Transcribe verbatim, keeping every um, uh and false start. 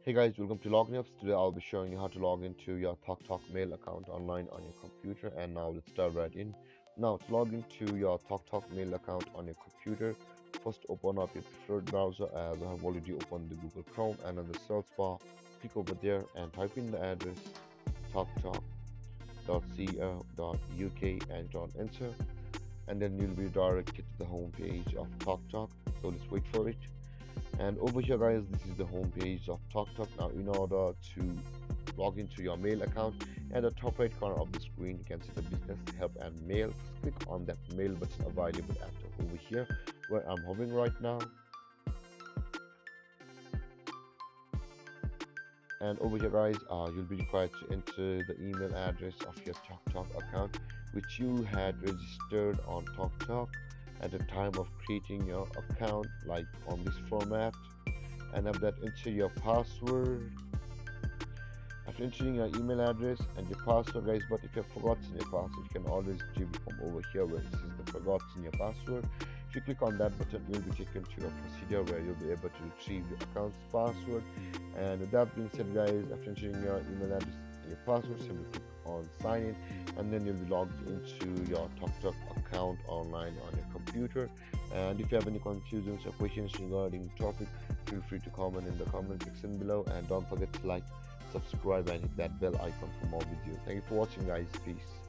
Hey guys, welcome to Login Apps. Today I'll be showing you how to log into your TalkTalk mail account online on your computer. And now let's dive right in. Now to log into your TalkTalk mail account on your computer, first open up your preferred browser as I have already opened the Google Chrome, and on the search bar, click over there and type in the address talktalk dot co dot uk and hit on enter, and then you'll be directed to the home page of TalkTalk. So let's wait for it. And over here guys, this is the home page of TalkTalk. Now in order to log into your mail account, at the top right corner of the screen you can see the business help and mail. Just click on that mail button available after over here where I'm hovering right now. And over here guys, uh, you'll be required to enter the email address of your TalkTalk account which you had registered on TalkTalk at the time of creating your account, like on this format. And after that, enter your password. After entering your email address and your password guys, but if you have forgotten your password, you can always do it from over here where it says the forgotten your password. If you click on that button, you'll be taken to a procedure where you'll be able to retrieve your account's password. And with that being said guys, after entering your email address and your password, simply click on sign in, and then you'll be logged into your TalkTalk account online on your computer. And if you have any confusions or questions regarding the topic, feel free to comment in the comment section below, and don't forget to like, subscribe and hit that bell icon for more videos. Thank you for watching guys. Peace.